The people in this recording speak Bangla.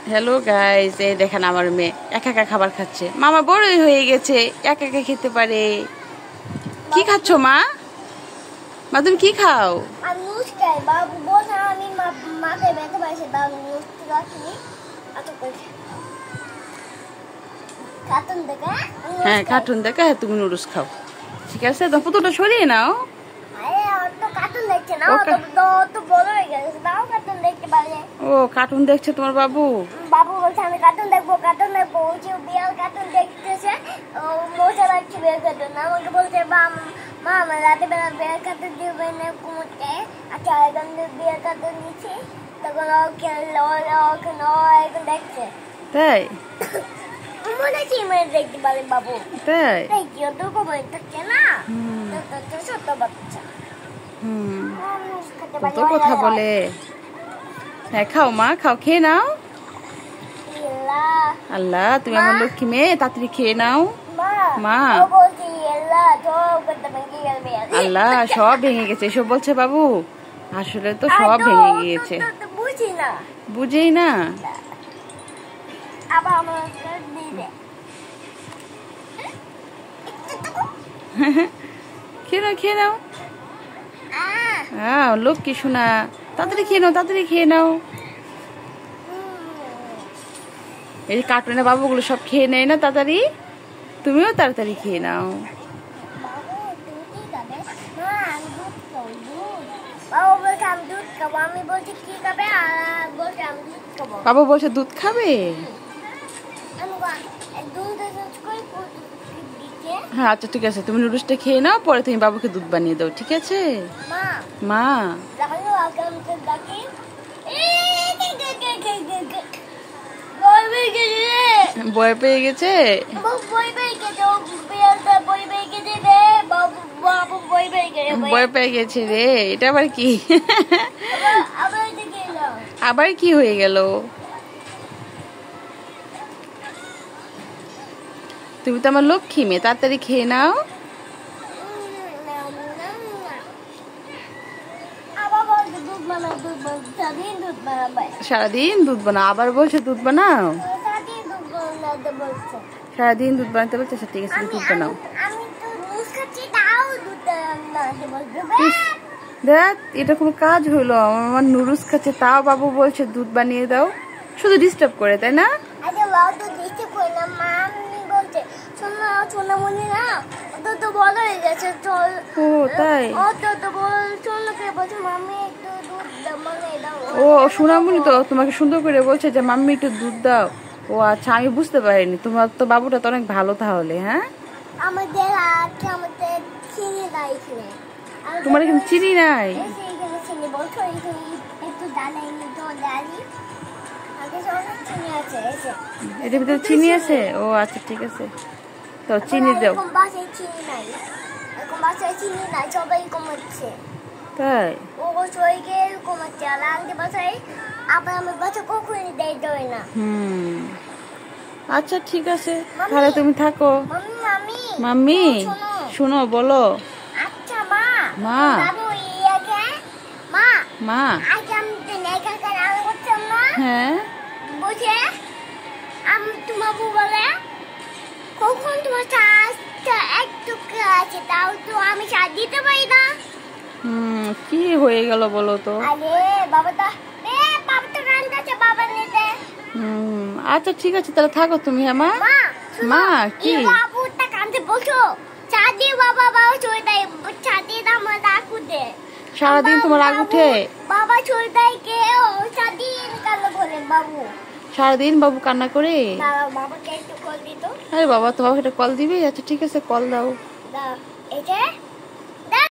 হ্যালো গাইস, এই দেখেন আমার মেয়ে একা একা খাবার খাচ্ছে। মামা বড়ই হয়ে গেছে, একা একা খেতে পারে। কি খাচ্ছ মা? মা তুমি কি খাও? আমি নুস খাই। বাবু বলছে আমি মাথায় ব্যথা পাইছে, দাও নুস রাখি। কার্টুন দেখে? হ্যাঁ, কার্টুন দেখে তুমি নুডলস খাও। ঠিক আছে, তো পুতুলটা সরিয়ে নাও। আরে ও তো কার্টুন দেখছে না, ও তো বড় হয়ে গেছে, দাও কার্টুন দেখতে পারে। ও কার্টুন দেখছে তোমার বাবু? বাবু বলছে আমি কার্টুন দেখবো। ও যে বিড়াল কার্টুন দেখতেছে, ও মজা লাগছে বিড়াল কার্টুন। আমাকে বলছে মা আমার রাতে বেলা বিড়াল কার্টুন দিবে না কুমুরকে। আচ্ছা এখন বিড়াল কার্টুন দিচ্ছি, তখন ও খেললো, এখন দেখছে। তাই মনে কি মেয়ে দেখতে পারে বাবু? তাই কি তো কবে থাকছে না, তো ছোট বাচ্চা কত কথা বলে। হ্যাঁ খাও মা, খাও, খেয়ে নাও। আল্লাহ তুমি আমার লক্ষ্মী মেয়ে, তাড়াতাড়ি খেয়ে নাও। মা আল্লাহ সব ভেঙে গেছে, এসব বলছে বাবু? আসলে তো সব ভেঙে গিয়েছে, বুঝেই না। খেয়ে নাও, খেয়ে নাও। লক্ষ্মী শোনা, তাড়াতাড়ি খেয়ে নাও, তাড়াতাড়ি খেয়ে নাও। এই কার্টুনের বাবুগুলো সব খেয়ে নেয় না তাড়াতাড়ি, তুমিও তাড়াতাড়ি খেয়ে নাও। বাবা বলছে দুধ খাবে। হ্যাঁ আচ্ছা ঠিক আছে, তুমি নুডলসটা খেয়ে নাও, পরে তুমি বাবুকে দুধ বানিয়ে দাও, ঠিক আছে? মা ভয় পেয়ে গেছে, ভয় পেয়ে গেছে রে। এটা আবার কি? আবার কি হয়ে গেল? তুমি তো আমার লক্ষ্মী মেয়ে, তাড়াতাড়ি খেয়ে নাও। সারাদিন দুধ বানাও, আবার বলছে দুধ বানাও। সারাদিন দুধ বানাতে বলছে। ঠিক আছে দুধ বানাও। দেখ এটা কোনো কাজ হইলো? আমার নুডলস খাচ্ছে তাও বাবু বলছে দুধ বানিয়ে দাও, শুধু ডিস্টার্ব করে, তাই না? ও তাই, ও সোনামণি তো তোমাকে সুন্দর করে বলছে যে মাম্মি একটু দুধ দাও। ও আচ্ছা, আমি বুঝতে পারিনি। তোমার তো বাবুটা তো অনেক ভালো তাহলে। হ্যাঁ তোমার এখানে চিনি নাই? এটার ভিতরে চিনি আছে? ও আচ্ছা ঠিক আছে, তো চিনি দাও। তাই আচ্ছা ঠিক আছে, তাহলে তুমি থাকো। মাম্মি শোনো, বলো। মা মা হ্যাঁ তোমার বলে কখন তোমার একটু আছে, তাও তো আমি সাথ দিতে পারি না। কি হয়ে গেল বলো তো? আচ্ছা ঠিক আছে, তাহলে থাকো তুমি। হ্যাঁ মা, মা কি বাবুটা কাঁদতে বলছো? চাঁদি বাবা চলে দেয়, চাঁদি আমার রাগ উঠে। সারাদিন তোমার রাগ উঠে? বাবা চলে দেয় কে? চাঁদি কান্না করে বাবু, সারাদিন বাবু কান্না করে। বাবাকে একটু কল দিত। আরে বাবা, তো বাবাকে একটা কল দিবে? আচ্ছা ঠিক আছে, কল দাও। এই যে